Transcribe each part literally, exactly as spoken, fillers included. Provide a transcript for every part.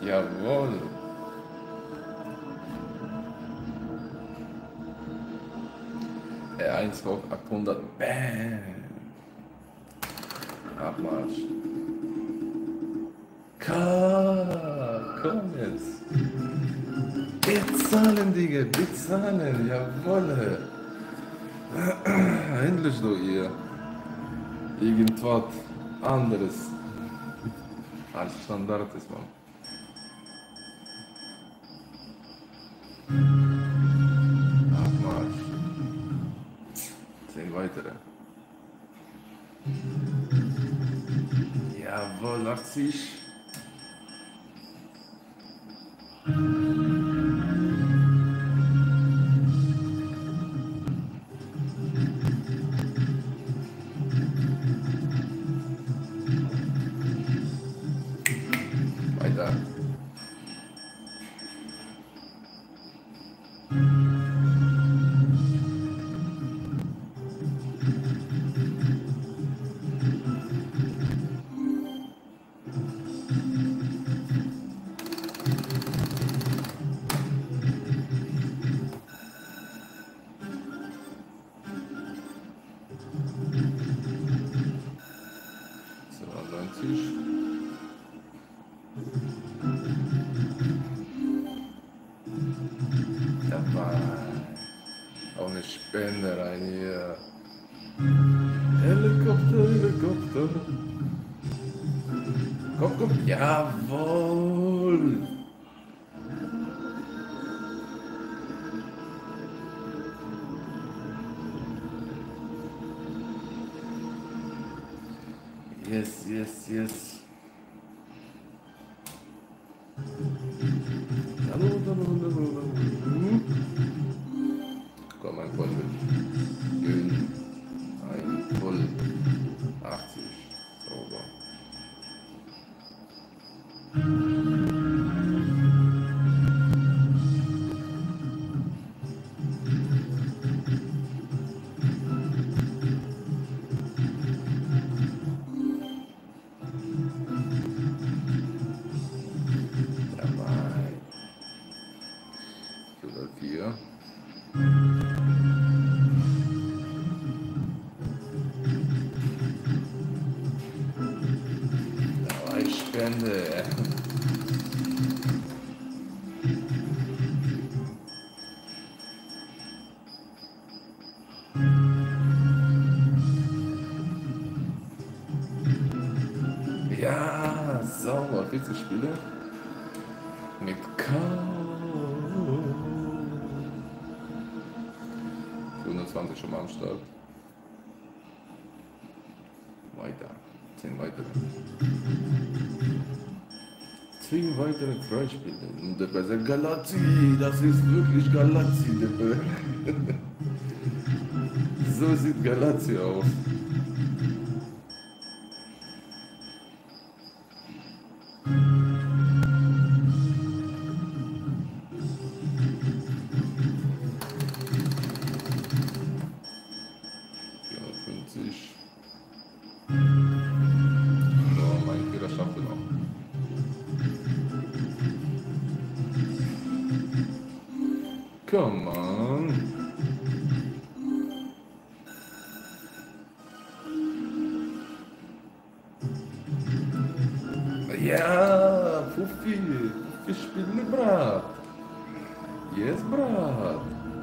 Jawohl. R eins hoch achthundert. Bam. Abmarsch. Ka, komm jetzt. Bezahlen, Digga, bezahlen. Jawohl. Endlich doch ihr. Irgendwas anderes als Standard ist, man. Abmarsch. Zehn weitere. Jawohl, achtzig. Weiter. neunzig. Dabei. Auch eine Spende rein hier. Helikopter, Helikopter. Komm, komm. Jawohl. Yes, yes, yes. Hallo, hallo, hallo, hallo. Komm, ein Voll mit. Gönn. Ein Voll. achtzig. Sauber. Vier. Aber ich spende. Ja, sauber. vierzig Spiele. Mit K. hundertzwanzig schon mal am Start. Weiter. zehn weitere. zehn weitere Freispiele. Und der Besser Galazzi. Das ist wirklich Galazzi. So sieht Galazzi aus. Oh, mein Fehler schafft er noch. Come on. Ja, Fuffi. Fuffi spielt Brat. Yes, Brat.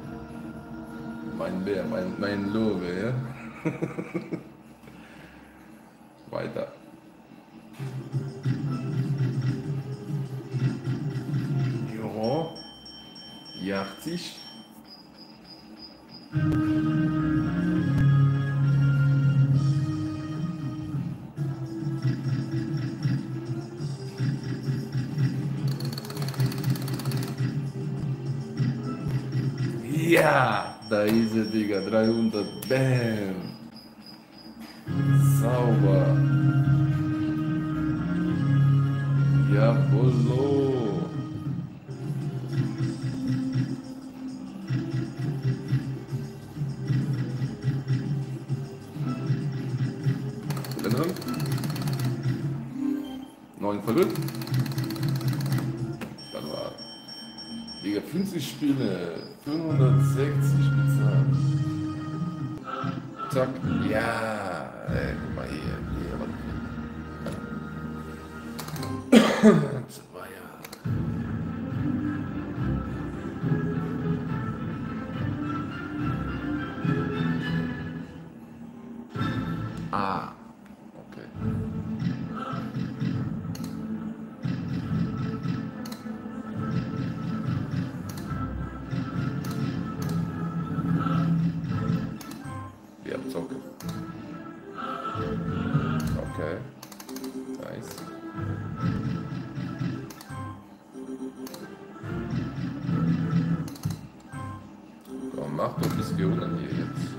Mein Bär, mein, mein Lobe, ja. Weiter. Jo. achtzig. Ja, da ist er, Digga. dreihundert. Bam. Sauber. Jawollo. neun verrückt. Digga, fünfzig Spiele, fünfhundertsechzig bezahlt. Zack, ja, ey, guck mal hier, hier, warte. Zwei Jahre. Ah, okay. Wir haben Zocke. Okay. Nice. Komm, mach doch Missionen hier jetzt.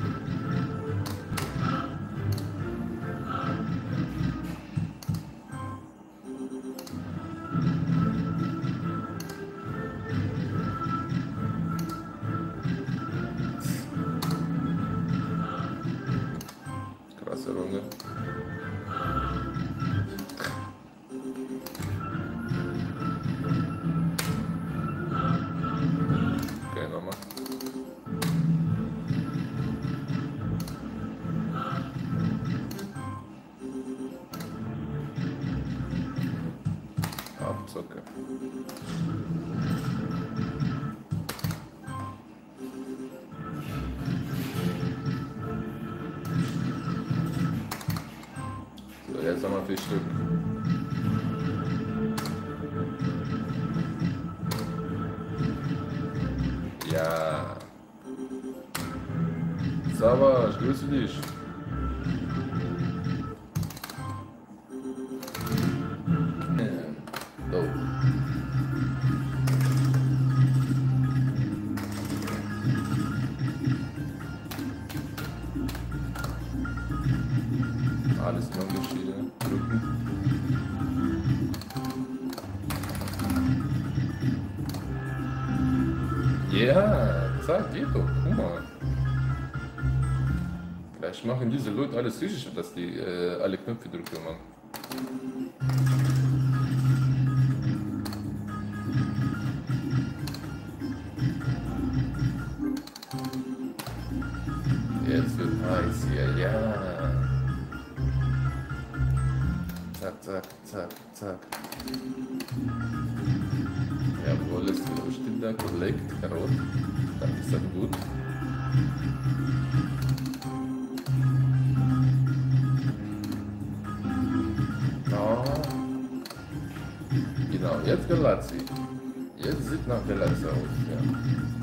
Krasse Runde. Okay, nochmal. Abzocke. So, jetzt haben wir vier Stück. Ja. Sava, ich grüße dich. Oh. Alles nur Unterschiede. Drücken. Ja, zack, geht doch. Guck mal. Vielleicht machen diese Leute alles richtig, dass die äh, alle Knöpfe drücken, Mann. Jetzt wird heiß hier, ja. Zack, zack, zack, zack. Jawohl, es steht da, Collect, Karot. Dann ist das gut. Oh. Genau, jetzt Galazzi. Jetzt sieht nach Galazzi aus, ja.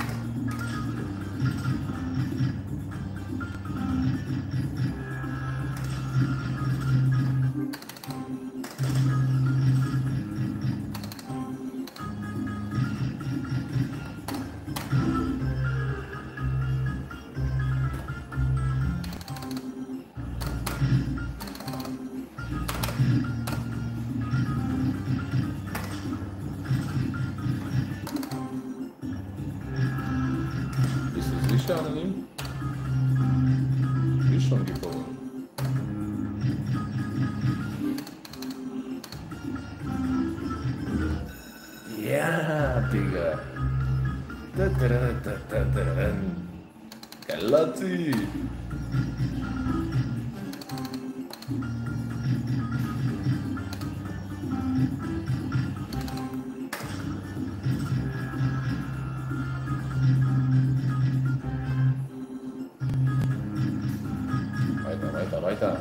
Sicher an ihm? Ist schon gekommen. Ja, Digga. Da, da, da, da, da, da. Galazzi. Weiter, weiter, weiter.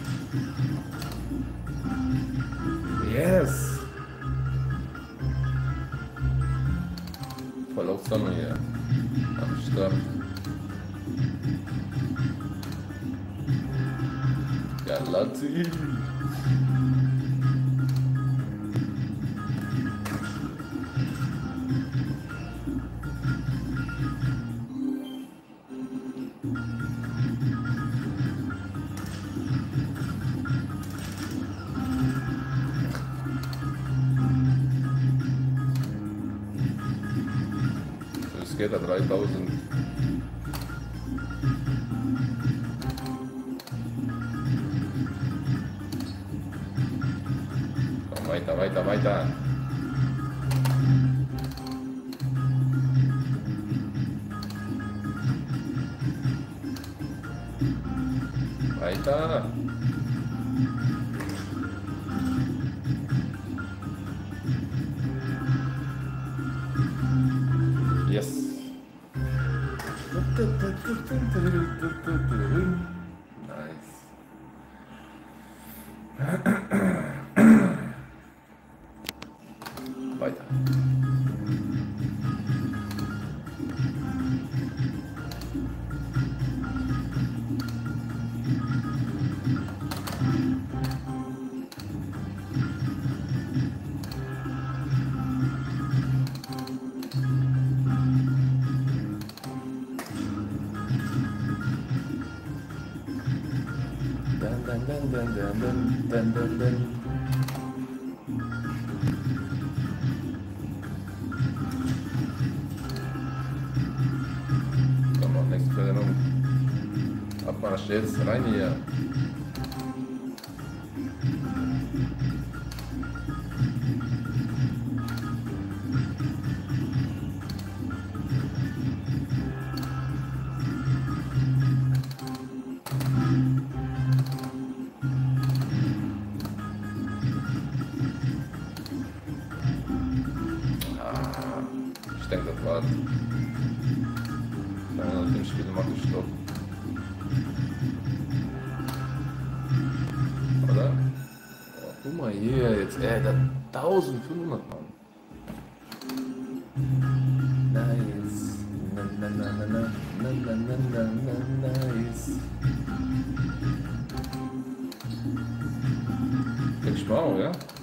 Yes! Voll auf Sonne hier. Am Start. Galazzi! Geht er dreitausend. Komm, weiter, weiter, weiter. Alter! Yes! Nice. Weiter. Dun, dun, dun, dun, dun, dun, dun, dun. Komm on, nächste Verlängerung. Abmarsch jetzt, rein hier. Ich denke, das war's. Nach dem Spiel macht es Stopp. Oder? Oh, guck mal hier, jetzt, ey, da eintausendfünfhundert, Mann. Nice. Na, na, na, na, na, na, na, na, na, na, nice. Denk ich mal auch, ja?